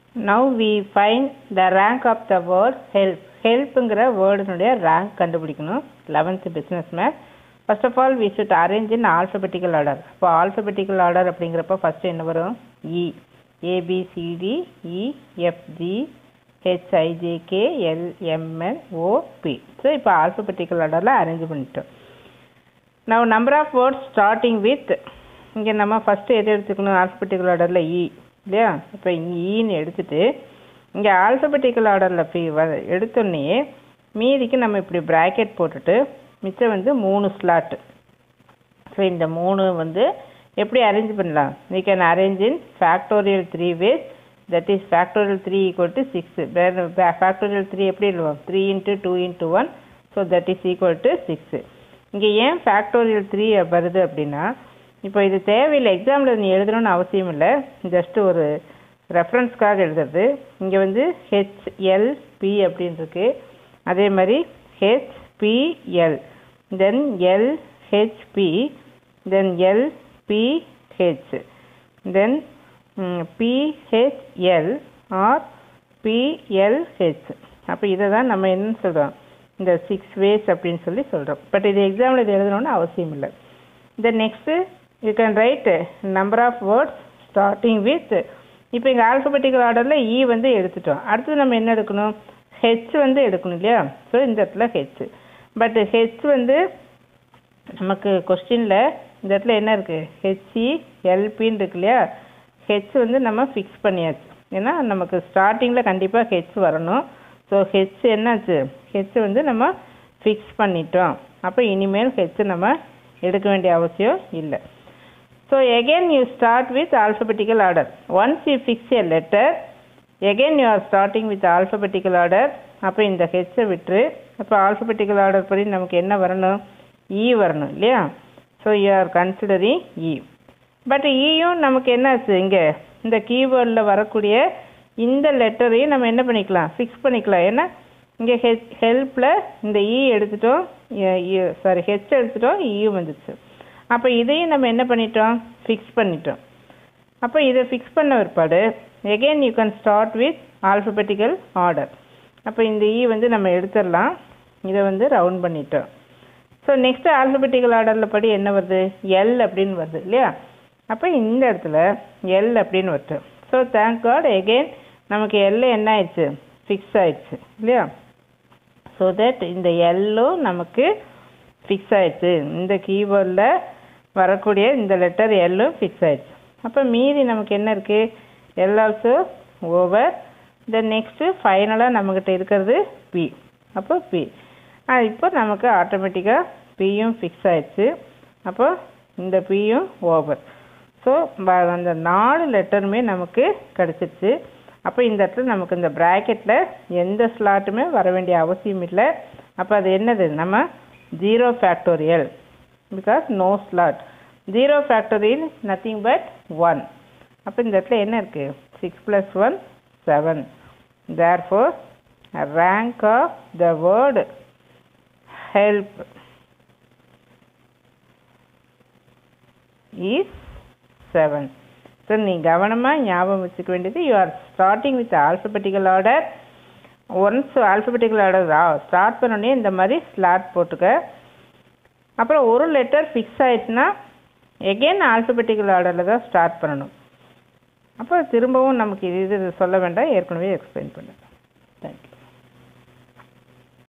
Now we find the rank of the word help. Helpங்கிற வேர்டுனுடைய rank கண்டுபிடிக்கணும் 11th business math. First of all, we should arrange in alphabetical order. இப்போ alphabetical order அப்படிங்கிறப்ப first என்ன வரும்? E. A, B, C, D, E, F, G, H, I, J, K, L, M, N, O, P. So, இப்போ alphabetical orderல arrange பண்ணிட்டோம். Now, number of words starting with, இங்கே நம்ம first எது எடுத்துக்கணும் alphabetical orderல E. இல்லையா? இப்போ ஈன்னு எடுத்துட்டு இங்கே ஆல்ஃபபெட்டிக்கல் ஆர்டரில் எடுத்தோடனே மீதிக்கு நம்ம இப்படி ப்ராக்கெட் போட்டுட்டு மிச்சம் வந்து 3 ஸ்லாட்டு. ஸோ இந்த 3 வந்து எப்படி அரேஞ்ச் பண்ணலாம்? we can arrange in factorial 3 ways. that is factorial 3 equal to 6. factorial 3 எப்படி எழுதுவோம்? 3 into 2 into 1. so that is equal to 6. இங்கே ஏன் factorial 3 வருது அப்படின்னா இப்போ இது தேவையில்லை, எக்ஸாமில் நீ எழுதணும்னு அவசியம் இல்லை, ஜஸ்ட்டு ஒரு ரெஃபரன்ஸ்க்காக எழுதுறது. இங்கே வந்து ஹெச்எல்பி அப்படின்னு இருக்கு, அதே மாதிரி HPL, then LHP, then LPH, then PHL or PLH. அப்போ இதை தான் நம்ம என்னன்னு சொல்கிறோம், இந்த 6 ways அப்படின்னு சொல்லி சொல்கிறோம். பட் இது எக்ஸாமில் இது எழுதணும்னு அவசியம் இல்லை. The next you can write number of words starting with. இப்போ இங்கே ஆல்ஃபபெட்டிக்கல் ஆர்டரில் E வந்து எடுத்துட்டோம். அடுத்து நம்ம என்ன எடுக்கணும்? ஹெச் வந்து எடுக்கணும் இல்லையா? ஸோ இந்த இடத்துல ஹெச். பட் ஹெச் வந்து நமக்கு கொஸ்டினில் இந்த இடத்துல என்ன இருக்குது? ஹெச்இஎல்பின்னு இருக்கு இல்லையா? ஹெச் வந்து நம்ம ஃபிக்ஸ் பண்ணியாச்சு, ஏன்னா நமக்கு ஸ்டார்டிங்கில் கண்டிப்பாக ஹெச் வரணும். ஸோ ஹெச் என்னாச்சு? ஹெச் வந்து நம்ம ஃபிக்ஸ் பண்ணிட்டோம். அப்போ இனிமேல் ஹெச் நம்ம எடுக்க வேண்டிய அவசியம் இல்லை. So again you start with alphabetical order. Once you fix a letter, again you are starting with alphabetical order. அப்போ இந்த ஹெச்சை விட்டு அப்போ ஆல்ஃபபெட்டிக்கல் ஆர்டர் படி நமக்கு என்ன வரணும்? E வரணும் இல்லையா? So you are considering E. But ஈயும் நமக்கு என்னாச்சு? இங்கே இந்த கீவேர்டில் வரக்கூடிய இந்த லெட்டரையும் நம்ம என்ன பண்ணிக்கலாம்? ஃபிக்ஸ் பண்ணிக்கலாம். ஏன்னா இங்கே ஹெல்ப்பில் இந்த E எடுத்துட்டோம், சாரி ஹெச் எடுத்துட்டோம், ஈயும் வந்துச்சு. அப்போ இதையும் நம்ம என்ன பண்ணிட்டோம்? ஃபிக்ஸ் பண்ணிட்டோம். அப்போ இதை ஃபிக்ஸ் பண்ண பிற்பாடு again you can start with alphabetical order. அப்போ இந்த E வந்து நம்ம எடுத்துடலாம், இதை வந்து ரவுண்ட் பண்ணிட்டோம். ஸோ நெக்ஸ்ட்டு ஆல்ஃபபெட்டிக்கல் ஆர்டரில் படி என்ன வருது? எல் அப்படின்னு வருது இல்லையா? அப்போ இந்த இடத்துல எல் அப்படின்னு வருது. ஸோ தேங்க் காட் எகெயின் நமக்கு எல் என்ன ஆயிடுச்சு? ஃபிக்ஸ் ஆயிடுச்சு இல்லையா? ஸோ தட் இந்த எல்லும் நமக்கு ஃபிக்ஸ் ஆயிடுச்சு. இந்த கீவேர்டில் வரக்கூடிய இந்த லெட்டர் எல்லும் ஃபிக்ஸ் ஆயிடுச்சு. அப்போ மீதி நமக்கு என்ன இருக்குது? L also over. Then next ஃபைனலாக நம்மக்கிட்ட இருக்கிறது பி. அப்போ பி இப்போ நமக்கு ஆட்டோமேட்டிக்காக பியும் ஃபிக்ஸ் ஆயிடுச்சு. அப்போ இந்த பியும் ஓவர். ஸோ அந்த 4 லெட்டருமே நமக்கு கிடச்சிருச்சு. அப்போ இந்த இடத்துல நமக்கு இந்த ப்ராக்கெட்டில் எந்த ஸ்லாட்டுமே வர வேண்டிய அவசியம் இல்லை. அப்போ அது என்னது? நம்ம 0 factorial because no slot. 0 factorial is nothing but 1. அப்போ இந்த இடத்துல என்ன இருக்குது? 6 plus 1 7. Therefore rank of the word help is 7. So நீ கவனமாக ஞாபகம் வச்சுக்க வேண்டியது, you are starting with alphabetical order. Once alphabetical order start பண்ணோடனே இந்த மாதிரி ஸ்லாட் போட்டுக்க. அப்புறம் ஒரு லெட்டர் ஃபிக்ஸ் ஆயிடுச்சுன்னா எகெயின் ஆல்ஃபபெட்டிக்கல் ஆர்டரில் தான் ஸ்டார்ட் பண்ணணும். அப்போ திரும்பவும் நமக்கு இது சொல்ல வேண்டாம், ஏற்கனவே எக்ஸ்பிளைன் பண்ணுறேன். தேங்க்யூ.